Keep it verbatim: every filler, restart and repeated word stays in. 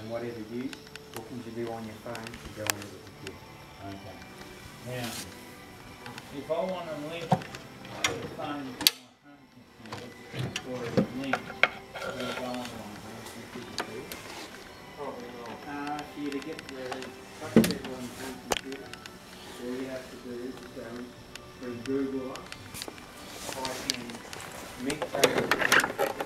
and whatever you looking to do on your phone to go into the computer. Okay. Now, if I want to link the phone to my home computer or a link to the home computer, Probably not. Uh, for you to get the touch people on the home computer, all you have to do is go through Google, type in mid